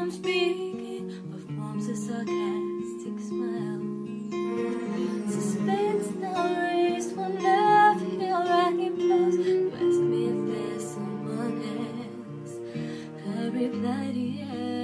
I'm speaking of warmth and sarcastic smile. Suspense now raised when love here right close. You ask me if there's someone else. I replied yes.